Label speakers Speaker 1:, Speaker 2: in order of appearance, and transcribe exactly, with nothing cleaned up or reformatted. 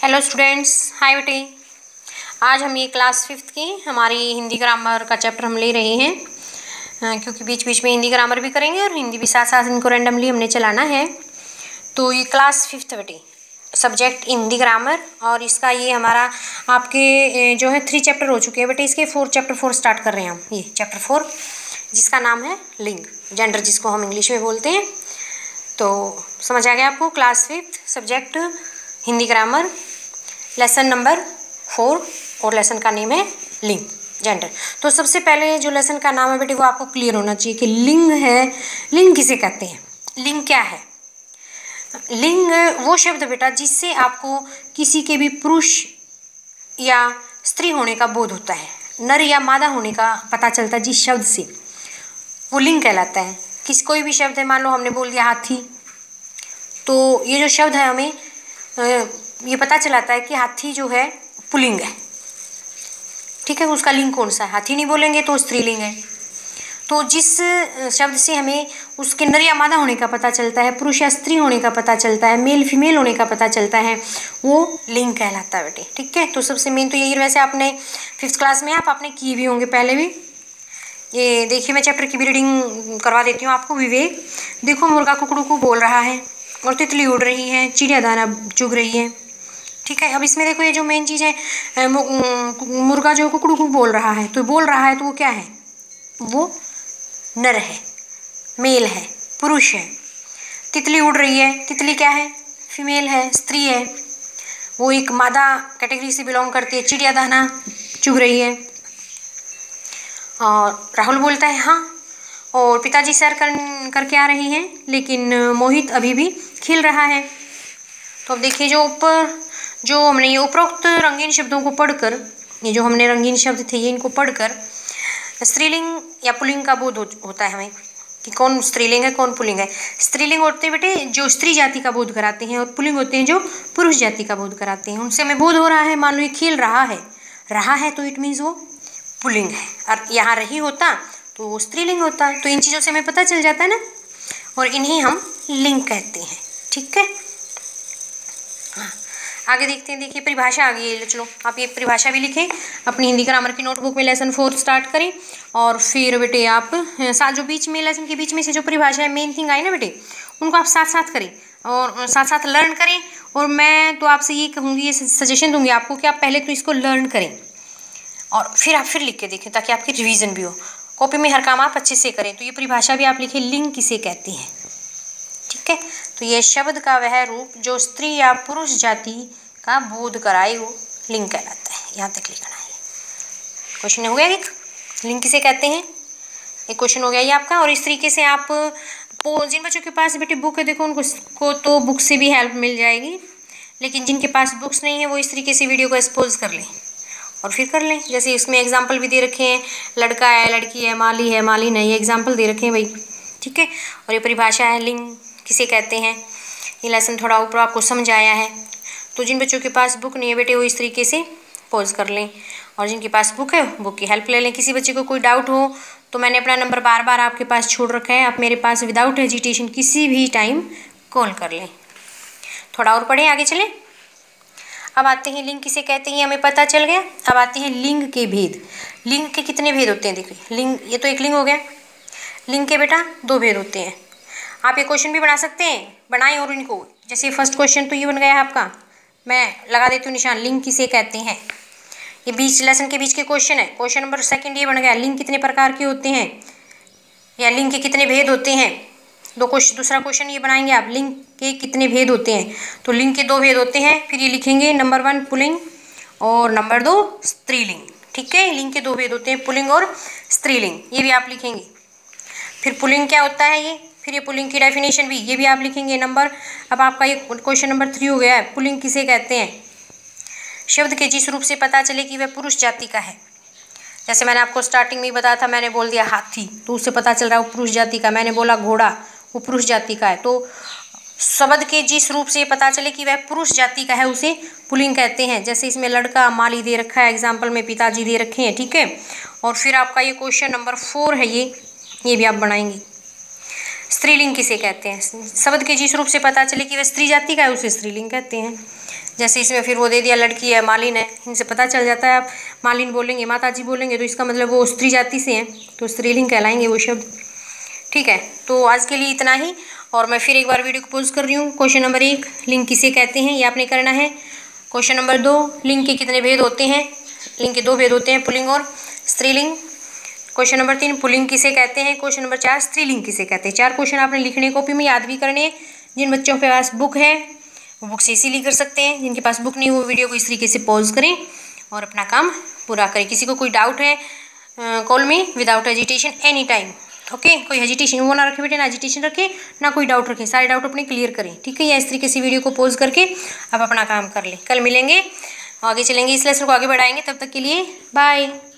Speaker 1: Hello students, हाय बेटे। आज हम ये क्लास फिफ्थ की हमारी हिंदी ग्रामर का चैप्टर हम ले रहे हैं, क्योंकि बीच बीच में हिंदी ग्रामर भी करेंगे और हिंदी भी साथ साथ इनको रैंडमली हमने चलाना है। तो ये क्लास फिफ्थ बेटे, सब्जेक्ट हिंदी ग्रामर, और इसका ये हमारा आपके जो है थ्री चैप्टर हो चुके हैं बेटे। इसके फोर चैप्टर फोर स्टार्ट कर रहे हैं हम, ये चैप्टर फोर जिसका नाम है लिंग, जेंडर जिसको हम इंग्लिश में बोलते हैं। तो समझ आ गया आपको? Class fifth, subject Hindi grammar, lesson number four, और लेसन का नेम है लिंग, जेंडर। तो सबसे पहले जो लेसन का नाम है बेटे वो आपको क्लियर होना चाहिए कि लिंग है। लिंग किसे कहते हैं? लिंग क्या है? लिंग वो शब्द बेटा जिससे आपको किसी के भी पुरुष या स्त्री होने का बोध होता है, नर या मादा होने का पता चलता है जिस शब्द से, वो लिंग कहलाता है। किस कोई भी शब्द है, मान लो हमने बोल दिया हाथी, तो ये जो शब्द है हमें ये पता चलाता है कि हाथी जो है पुल्लिंग है, ठीक है। उसका लिंग कौन सा है? हाथी नहीं बोलेंगे तो स्त्रीलिंग है। तो जिस शब्द से हमें उसके नर या मादा होने का पता चलता है, पुरुष या स्त्री होने का पता चलता है, मेल फीमेल होने का पता चलता है, वो लिंग कहलाता है बेटे, ठीक है। तो सबसे मेन तो यही, वैसे आपने फिफ्थ क्लास में आप आपने की भी होंगे पहले भी। ये देखिए, मैं चैप्टर की भी रीडिंग करवा देती हूँ आपको। विवेक, देखो मुर्गा कुकड़ू को बोल रहा है, और तितली उड़ रही है, चिड़िया दाना चुग रही है, ठीक है। अब इसमें देखो ये जो मेन चीज़ है, मुर्गा जो कुकड़ू को बोल रहा है, तो बोल रहा है तो वो क्या है? वो नर है, मेल है, पुरुष है। तितली उड़ रही है, तितली क्या है? फीमेल है, स्त्री है, वो एक मादा कैटेगरी से बिलोंग करती है। चिड़िया दाना चुग रही है। और राहुल बोलता है हाँ, और पिताजी सैर कर करके आ रहे हैं, लेकिन मोहित अभी भी खेल रहा है। तो अब देखिए, जो ऊपर जो हमने ये उपरोक्त रंगीन शब्दों को पढ़कर, ये जो हमने रंगीन शब्द थे ये इनको पढ़कर स्त्रीलिंग या पुल्लिंग का बोध हो, होता है हमें कि कौन स्त्रीलिंग है कौन पुल्लिंग है। स्त्रीलिंग होते हैं बेटे जो स्त्री जाति का बोध कराते हैं, और पुल्लिंग होते हैं जो पुरुष जाति का बोध कराते हैं। उनसे हमें बोध हो रहा है, मान लो ये खेल रहा है, रहा है तो इट मीन्स वो पुल्लिंग है, और यहाँ रही होता तो वो स्त्रीलिंग होता। तो इन चीज़ों से हमें पता चल जाता है ना, और इन्हें हम लिंग कहते हैं, ठीक है। हाँ, आगे देखते हैं। देखिए परिभाषा आ गई है, चलो आप ये परिभाषा भी लिखें अपनी हिंदी ग्रामर की नोटबुक में। लेसन फोर्थ स्टार्ट करें, और फिर बेटे आप साथ जो बीच में लेसन के बीच में से जो परिभाषा है, मेन थिंग आई ना बेटे, उनको आप साथ साथ करें और साथ साथ लर्न करें। और मैं तो आपसे ये कहूँगी, ये सजेशन दूंगी आपको कि आप पहले तो इसको लर्न करें और फिर आप फिर लिख के देखें, ताकि आपकी रिवीजन भी हो। कॉपी में हर काम आप अच्छे से करें। तो ये परिभाषा भी आप लिखें, लिंग किसे कहते हैं, ठीक है। तो ये शब्द का वह रूप जो स्त्री या पुरुष जाति का बोध कराए वो लिंग कहलाता है। यहाँ तक लिखना है। क्वेश्चन हो गया एक, लिंग किसे कहते हैं, एक क्वेश्चन हो गया ये आपका। और इस तरीके से आप जिन बच्चों के पास बेटे बुक है, देखो उनको को तो बुक से भी हेल्प मिल जाएगी, लेकिन जिनके पास बुक्स नहीं है वो इस तरीके से वीडियो को एक्सपोज कर लें और फिर कर लें। जैसे इसमें एग्जाम्पल भी दे रखे हैं, लड़का है, लड़की है, माली है, माली नहीं, ये एग्जाम्पल दे रखे हैं भाई, ठीक है। और ये परिभाषा है लिंग किसे कहते हैं। ये लेसन थोड़ा ऊपर आपको समझ आया है। तो जिन बच्चों के पास बुक नहीं है बेटे वो इस तरीके से पॉज कर लें, और जिनके पास बुक है बुक की हेल्प ले लें। किसी बच्चे को कोई डाउट हो तो मैंने अपना नंबर बार बार आपके पास छोड़ रखा है, आप मेरे पास विदाउट हेजिटेशन किसी भी टाइम कॉल कर लें। थोड़ा और पढ़ें, आगे चलें। अब आते हैं लिंग किसे कहते हैं, हमें पता चल गया। अब आते हैं लिंग के भेद। लिंग के कितने भेद होते हैं? देखिए लिंग, ये तो एक लिंग हो गया। लिंग के बेटा दो भेद होते हैं। आप ये क्वेश्चन भी बना सकते हैं, बनाएं और इनको, जैसे फर्स्ट क्वेश्चन तो ये बन गया है आपका, मैं लगा देती हूँ निशान, लिंग किसे कहते हैं। ये बीच लेसन के बीच के क्वेश्चन है। क्वेश्चन नंबर सेकंड ये बन गया, लिंग कितने प्रकार के होते हैं, या लिंग के कितने भेद होते हैं। दो क्वेश्चन, दूसरा क्वेश्चन ये बनाएंगे आप, लिंग के कितने भेद होते हैं। तो लिंग के दो भेद होते हैं, फिर ये लिखेंगे नंबर वन पुल्लिंग और नंबर दो स्त्रीलिंग, ठीक है। लिंग के दो भेद होते हैं, पुल्लिंग और स्त्रीलिंग, ये भी आप लिखेंगे। फिर पुल्लिंग क्या होता है ये, फिर ये पुल्लिंग की डेफिनेशन भी, ये भी आप लिखेंगे नंबर। अब आपका ये क्वेश्चन नंबर थ्री हो गया है, पुल्लिंग किसे कहते हैं। शब्द के जिस रूप से पता चले कि वह पुरुष जाति का है। जैसे मैंने आपको स्टार्टिंग में ही बताया था, मैंने बोल दिया हाथी तो उससे पता चल रहा है वो पुरुष जाति का। मैंने बोला घोड़ा, वो पुरुष जाति का है। तो शब्द के जिस रूप से पता चले कि वह पुरुष जाति का है उसे पुल्लिंग कहते हैं। जैसे इसमें लड़का, माली दे रखा है, एग्जाम्पल में पिताजी दे रखे हैं, ठीक है। और फिर आपका ये क्वेश्चन नंबर फोर है, ये ये भी आप बनाएंगे। स्त्रीलिंग किसे कहते हैं, शब्द के जिस रूप से पता चले कि वह स्त्री जाति का है उसे स्त्रीलिंग कहते हैं। जैसे इसमें फिर वो दे दिया लड़की है, मालिन है, इनसे पता चल जाता है। आप मालिन बोलेंगे, माताजी बोलेंगे तो इसका मतलब वो स्त्री जाति से हैं, तो स्त्रीलिंग कहलाएंगे वो शब्द। ठीक है, तो आज के लिए इतना ही। और मैं फिर एक बार वीडियो को पोज कर रही हूँ। क्वेश्चन नंबर एक, लिंग किसे कहते हैं, ये आपने करना है। क्वेश्चन नंबर दो, लिंग के कितने भेद होते हैं। लिंग के दो भेद होते हैं, पुल्लिंग और स्त्रीलिंग। क्वेश्चन नंबर तीन, पुल्लिंग किसे कहते हैं। क्वेश्चन नंबर चार, स्त्रीलिंग किसे कहते हैं। चार क्वेश्चन आपने लिखने कॉपी में, याद भी करने हैं। जिन बच्चों के पास बुक है वो बुक से इसीलिए कर सकते हैं, जिनके पास बुक नहीं वो वीडियो को इस तरीके से पॉज करें और अपना काम पूरा करें। किसी को कोई डाउट है, call me without hesitation any time. Okay, कोई हेजिटेशन वो ना रखे बेटे, ना हेजिटेशन रखे, ना कोई डाउट रखे, सारे डाउट अपने क्लियर करें। ठीक है, या इस तरीके से वीडियो को पॉज करके आप अपना काम कर लें। कल मिलेंगे, आगे चलेंगे, इस लेसन को आगे बढ़ाएंगे। तब तक के लिए बाय।